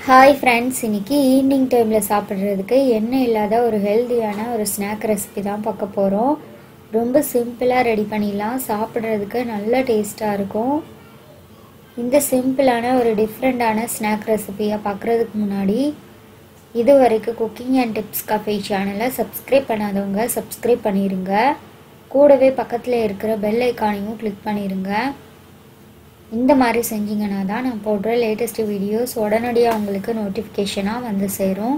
Hi friends, இன்னைக்கு evening டைமில் சாப்பிட்றதுக்கு எண்ணெய் இல்லாத ஒரு ஹெல்த்தியான ஒரு ஸ்நாக் ரெசிபி தான் பார்க்க போகிறோம். ரொம்ப சிம்பிளாக ரெடி பண்ணிடலாம். சாப்பிட்றதுக்கு நல்ல டேஸ்ட்டாக இருக்கும். இந்த சிம்பிளான ஒரு டிஃப்ரெண்ட்டான ஸ்நாக் ரெசிபியை பார்க்குறதுக்கு முன்னாடி இது வரைக்கும் குக்கிங் அண்ட் டிப்ஸ் கஃபே சேனலை சப்ஸ்கிரைப் பண்ணாதவங்க சப்ஸ்கிரைப் பண்ணிடுங்க. கூடவே பக்கத்தில் இருக்கிற பெல் ஐக்கானையும் கிளிக் பண்ணிடுங்க. இந்த மாதிரி செஞ்சிங்கன்னா தான் நான் போடுற லேட்டஸ்ட் வீடியோஸ் உடனடியாக உங்களுக்கு நோட்டிஃபிகேஷனாக வந்து சேரும்.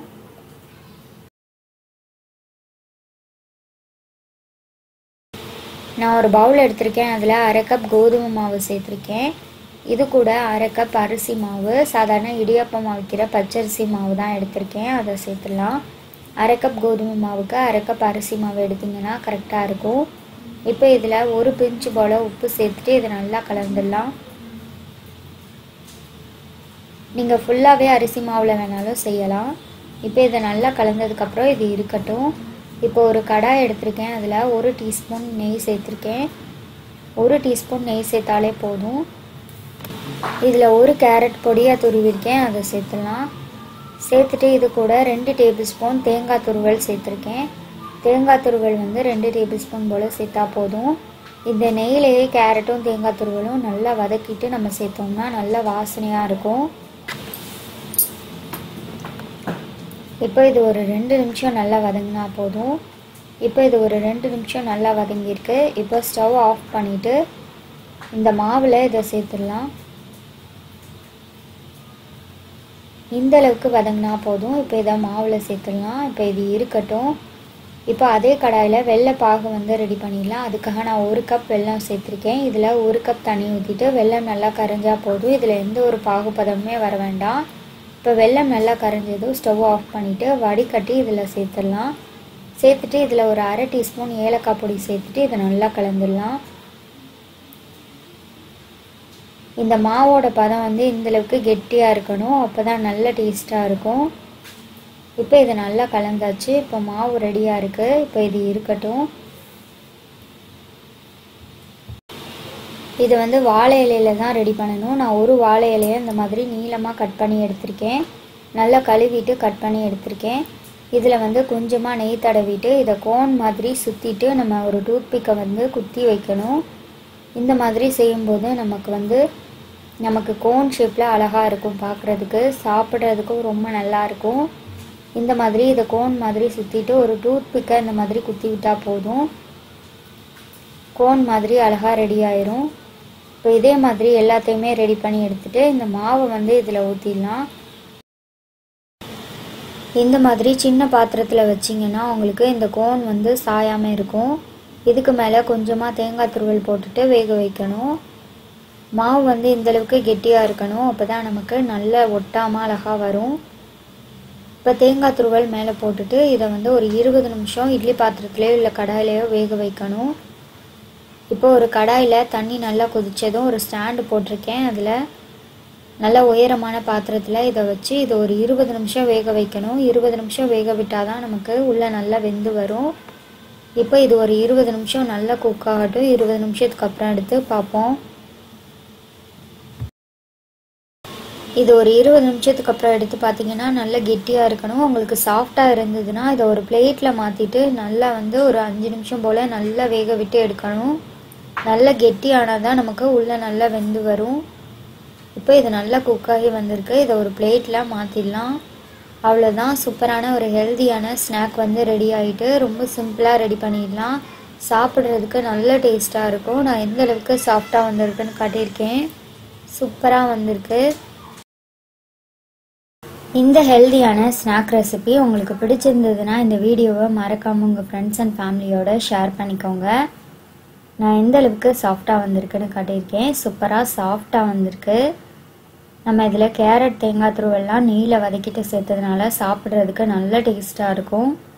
நான் ஒரு பவுல் எடுத்திருக்கேன். அதில் அரை கப் கோதுமை மாவு சேர்த்துருக்கேன். இது கூட அரை கப் அரிசி மாவு, சாதாரண இடியாப்பம் வைக்கிற பச்சரிசி மாவு தான் எடுத்திருக்கேன். அதை சேர்த்துடலாம். அரை கப் கோதுமை மாவுக்கு அரை கப் அரிசி மாவு எடுத்திங்கன்னா கரெக்டாக இருக்கும். இப்போ இதில் ஒரு பிஞ்சு போல் உப்பு சேர்த்துட்டு இதை நல்லா கலந்துடலாம். நீங்கள் ஃபுல்லாகவே அரிசி மாவில் வேணாலும் செய்யலாம். இப்போ இதை நல்லா கலந்ததுக்கப்புறம் இது இருக்கட்டும். இப்போ ஒரு கடாய் எடுத்திருக்கேன். அதில் 1 டீஸ்பூன் நெய் சேர்த்துருக்கேன். 1 டீஸ்பூன் நெய் சேர்த்தாலே போதும். இதில் 1 கேரட் பொடியாக துருவிருக்கேன், அதை சேர்த்துடலாம். சேர்த்துட்டு இது கூட 2 டேபிள் ஸ்பூன் தேங்காய் துருவல் சேர்த்துருக்கேன். தேங்காய் துருவல் 2 டேபிள் ஸ்பூன் போல் சேர்த்தா போதும். இந்த நெய்யிலேயே கேரட்டும் தேங்காய் துருவலும் நல்லா வதக்கிட்டு நம்ம சேர்த்தோம்னா நல்லா வாசனையாக இருக்கும். இப்போ இது ஒரு 2 நிமிஷம் நல்லா வதங்கினா போதும். இப்போ இது ஒரு 2 நிமிஷம் நல்லா வதங்கியிருக்கு. இப்போ ஸ்டவ் ஆஃப் பண்ணிவிட்டு இந்த மாவில் இதை சேர்த்துடலாம். இந்த அளவுக்கு வதங்கினா போதும். இப்போ இதை மாவில் சேர்த்துடலாம். இப்போ இது இருக்கட்டும். இப்போ அதே கடாயில் வெள்ளை பாகு ரெடி பண்ணிடலாம். அதுக்காக நான் 1 கப் வெல்லம் சேர்த்துருக்கேன். இதில் 1 கப் தண்ணி ஊற்றிட்டு வெல்லம் நல்லா கரைஞ்சா போதும். இதில் எந்த ஒரு பாகுபதமே வர வேண்டாம். இப்போ வெல்லம் நல்லா கரைஞ்சதும் ஸ்டவ் ஆஃப் பண்ணிவிட்டு வடிகட்டி இதில் சேர்த்துடலாம். சேர்த்துட்டு இதில் ஒரு அரை டீஸ்பூன் ஏலக்காய் பொடி சேர்த்துட்டு இதை நல்லா கலந்துடலாம். இந்த மாவோட பதம் இந்தளவுக்கு கெட்டியாக இருக்கணும். அப்போ தான் நல்ல டேஸ்ட்டாக இருக்கும். இப்போ இதை நல்லா கலந்தாச்சு. இப்போ மாவு ரெடியாக இருக்குது. இப்போ இது இருக்கட்டும். இது வாழை இலையில் தான் ரெடி பண்ணணும். நான் ஒரு வாழை இலையை இந்த மாதிரி நீளமாக கட் பண்ணி எடுத்திருக்கேன். நல்லா கழுவிட்டு கட் பண்ணி எடுத்திருக்கேன். இதில் கொஞ்சமாக நெய் தடவிட்டு இதை கோன் மாதிரி சுற்றிட்டு நம்ம ஒரு டூத்பிக்கை குத்தி வைக்கணும். இந்த மாதிரி செய்யும்போது நமக்கு கோன் ஷேப்பில் அழகாக இருக்கும். பார்க்குறதுக்கு சாப்பிட்றதுக்கும் ரொம்ப நல்லாயிருக்கும். இந்த மாதிரி இதை கோன் மாதிரி சுற்றிட்டு ஒரு டூத்பிக்கை இந்த மாதிரி குத்தி விட்டால் போதும். கோன் மாதிரி அழகாக ரெடி ஆயிரும். இப்போ இதே மாதிரி எல்லாத்தையுமே ரெடி பண்ணி எடுத்துகிட்டு இந்த மாவை இதில் ஊற்றிடலாம். இந்த மாதிரி சின்ன பாத்திரத்தில் வச்சிங்கன்னா உங்களுக்கு இந்த கோன் சாயாமல் இருக்கும். இதுக்கு மேலே கொஞ்சமாக தேங்காய் துருவல் போட்டுட்டு வேக வைக்கணும். மாவு இந்தளவுக்கு கெட்டியாக இருக்கணும். அப்போ தான் நமக்கு நல்ல ஒட்டாமல் அழகாக வரும். இப்போ தேங்காய் துருவல் மேலே போட்டுட்டு இதை ஒரு 20 நிமிஷம் இட்லி பாத்திரத்துலேயோ இல்லை கடாயிலையோ வேக வைக்கணும். இப்போ ஒரு கடாயில் தண்ணி நல்லா கொதித்ததும் ஒரு ஸ்டாண்டு போட்டிருக்கேன். அதில் நல்ல உயரமான பாத்திரத்தில் இதை வச்சு இதை ஒரு 20 நிமிஷம் வேக வைக்கணும். 20 நிமிஷம் வேக விட்டால் தான் நமக்கு உள்ளே நல்லா வெந்து வரும். இப்போ இது ஒரு 20 நிமிஷம் நல்லா குக் ஆகட்டும். 20 நிமிஷத்துக்கு அப்புறம் எடுத்து பார்ப்போம். இது ஒரு 20 நிமிஷத்துக்கு அப்புறம் எடுத்து பார்த்தீங்கன்னா நல்லா கெட்டியாக இருக்கணும். உங்களுக்கு சாஃப்டாக இருந்ததுன்னா இதை ஒரு பிளேட்டில் மாற்றிட்டு நல்லா ஒரு 5 நிமிஷம் போல் நல்லா வேக விட்டு எடுக்கணும். நல்லா கெட்டியானால் தான் நமக்கு உள்ளே நல்லா வெந்து வரும். இப்போ இது நல்லா குக்காகி வந்திருக்கு. இதை ஒரு பிளேட்டில் மாற்றிடலாம். அவ்வளோதான், சூப்பரான ஒரு ஹெல்த்தியான ஸ்நாக் ரெடி ஆகிட்டு ரொம்ப சிம்பிளாக ரெடி பண்ணிடலாம். சாப்பிட்றதுக்கு நல்ல டேஸ்ட்டாக இருக்கும். நான் எந்த அளவுக்கு சாஃப்டாக வந்திருக்குன்னு காட்டியிருக்கேன். சூப்பராக வந்திருக்கு. இந்த ஹெல்த்தியான ஸ்நாக் ரெசிபி உங்களுக்கு பிடிச்சிருந்ததுன்னா இந்த வீடியோவை மறக்காமல் உங்கள் ஃப்ரெண்ட்ஸ் அண்ட் ஃபேமிலியோட ஷேர் பண்ணிக்கோங்க. நான் எந்த அளவுக்கு சாஃப்டாக வந்திருக்குன்னு காட்டியிருக்கேன். சூப்பராக சாஃப்டாக வந்திருக்கு. நம்ம இதில் கேரட் தேங்காய் துருவெல்லாம் நெய்யில் வதக்கிட்டு சேர்த்ததுனால சாப்பிட்றதுக்கு நல்ல டேஸ்ட்டாக இருக்கும்.